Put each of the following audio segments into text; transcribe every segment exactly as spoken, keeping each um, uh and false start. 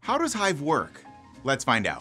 How does Hive work? Let's find out.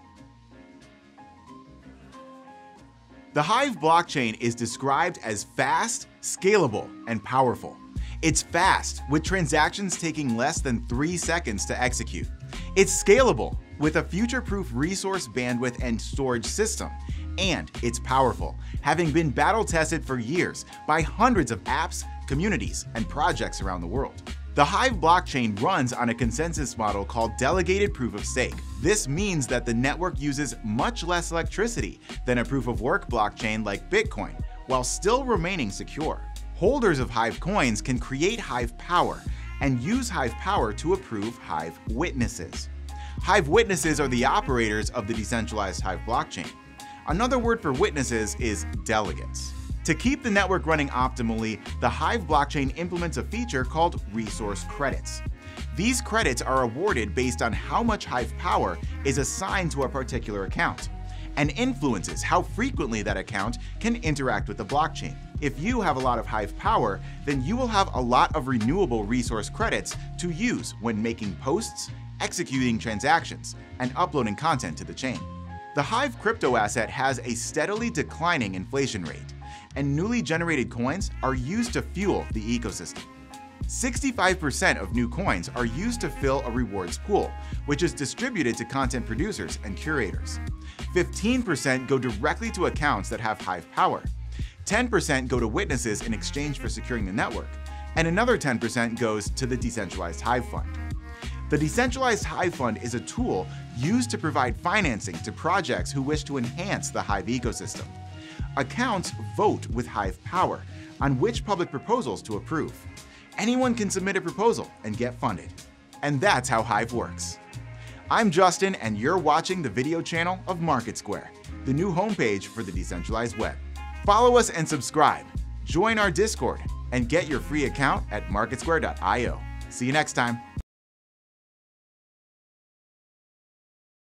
The Hive blockchain is described as fast, scalable, and powerful. It's fast, with transactions taking less than three seconds to execute. It's scalable, with a future-proof resource bandwidth and storage system. And it's powerful, having been battle-tested for years by hundreds of apps, communities, and projects around the world. The Hive blockchain runs on a consensus model called delegated proof of stake. This means that the network uses much less electricity than a proof-of-work blockchain like Bitcoin, while still remaining secure. Holders of Hive coins can create Hive power and use Hive power to approve Hive witnesses. Hive witnesses are the operators of the decentralized Hive blockchain. Another word for witnesses is delegates. To keep the network running optimally, the Hive blockchain implements a feature called resource credits. These credits are awarded based on how much Hive power is assigned to a particular account, and influences how frequently that account can interact with the blockchain. If you have a lot of Hive power, then you will have a lot of renewable resource credits to use when making posts, executing transactions, and uploading content to the chain. The Hive crypto asset has a steadily declining inflation rate, and newly generated coins are used to fuel the ecosystem. sixty-five percent of new coins are used to fill a rewards pool, which is distributed to content producers and curators. fifteen percent go directly to accounts that have Hive power. ten percent go to witnesses in exchange for securing the network, and another ten percent goes to the Decentralized Hive Fund. The Decentralized Hive Fund is a tool used to provide financing to projects who wish to enhance the Hive ecosystem. Accounts vote with Hive power on which public proposals to approve. Anyone can submit a proposal and get funded. And that's how Hive works. I'm Justin, and you're watching the video channel of MarketSquare, the new homepage for the decentralized web. Follow us and subscribe, join our Discord, and get your free account at market square dot i o. See you next time.